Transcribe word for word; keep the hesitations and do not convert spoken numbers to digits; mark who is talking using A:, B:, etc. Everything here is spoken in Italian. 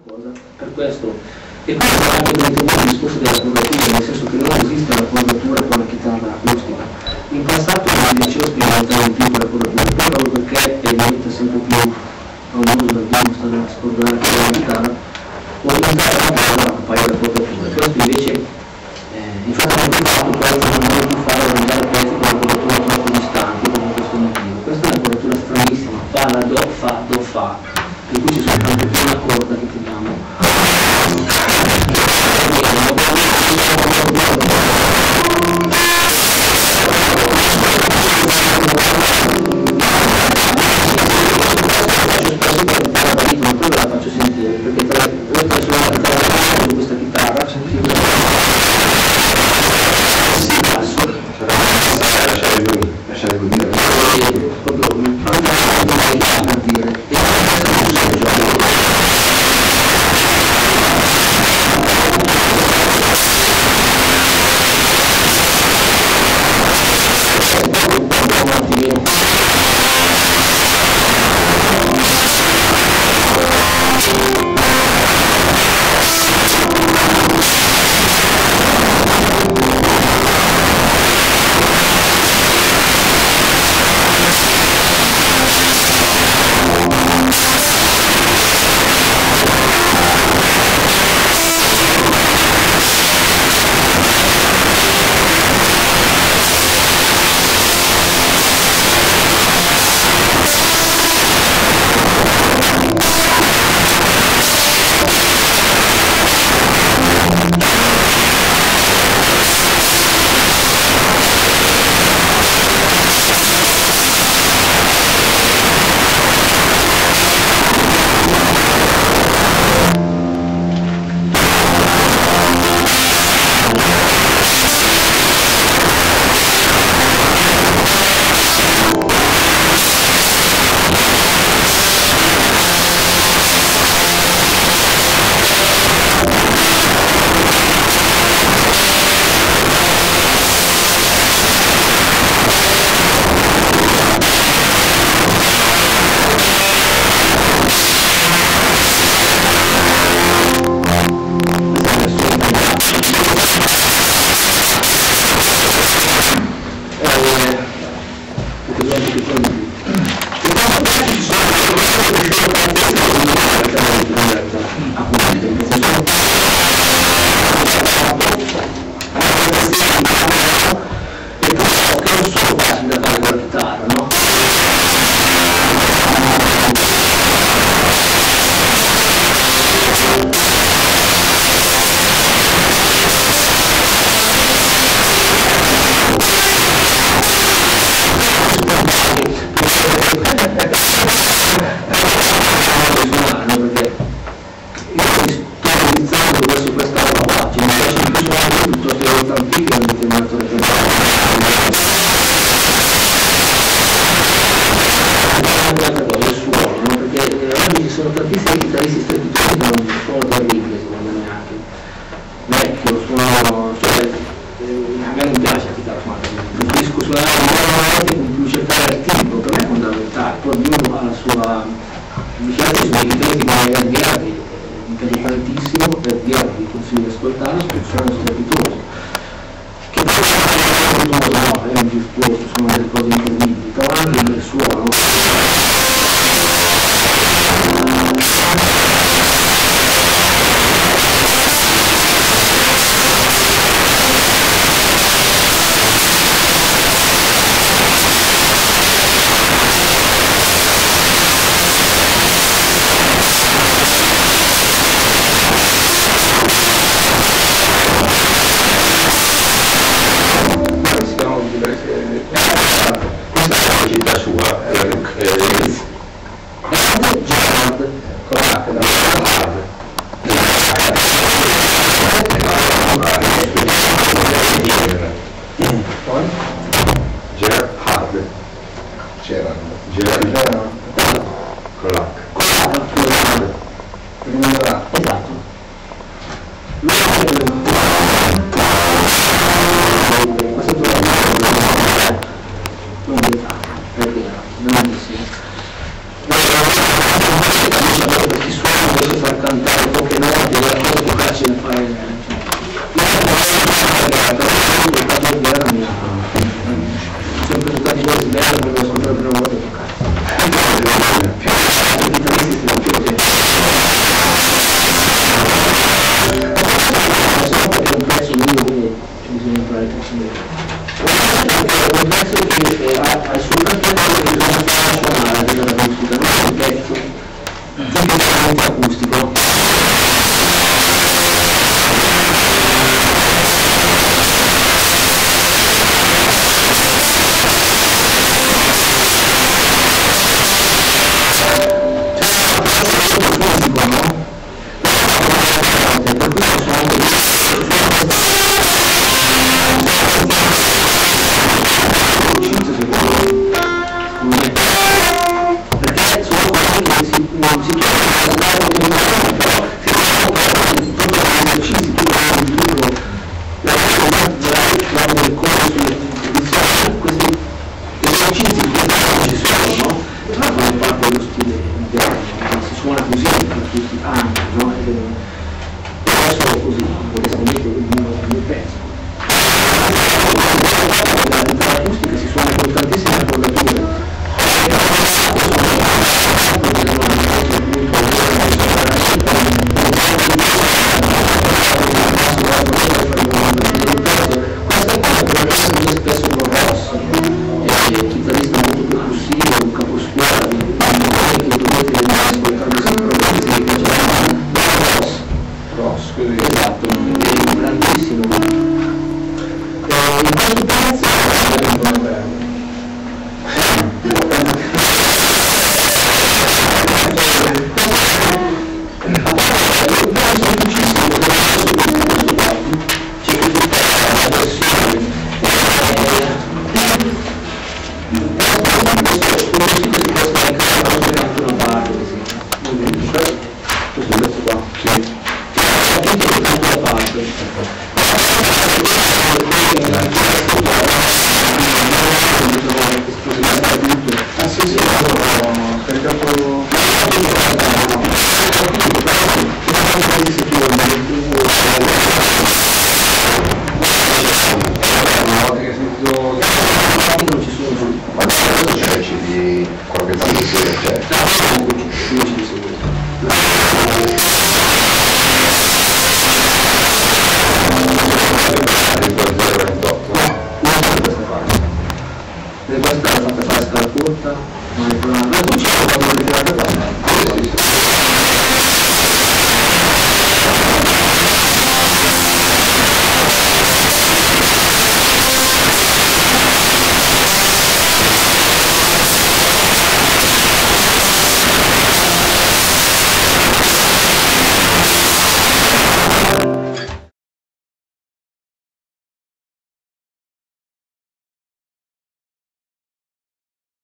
A: Per questo, e questo è anche il discorso della curvatura, nel senso che non esiste una curvatura con la chitarra acustica. In passato mi piaceva sperimentare di più con la curvatura, proprio perché diventa sempre più famoso dal primo stare a scordare con la chitarra, ho inventato anche un paio di curvature. Questo invece, eh, infatti ho pensato questo non voglio più fare andare pezzi con la curvatura troppo distanti per questo motivo. Questa è una curvatura stranissima, fa la do, fa, do, fa, per cui ci sono tante più una corda che tiriamo. La faccio sentire perché tra le persone che questa chitarra c'è più basso lasciare lui lasciare lui dire proprio a dire cantare cosa più facile da fare. Mi sono presentati cose belle, non lo so, per la prima volta che cazzo. È un prezzo lungo, quindi bisogna imparare a capire. Un prezzo che ha il suo carattere che bisogna fare della acustica, non è un pezzo tipicamente acustico. Questa è fatta fare scala corta, non è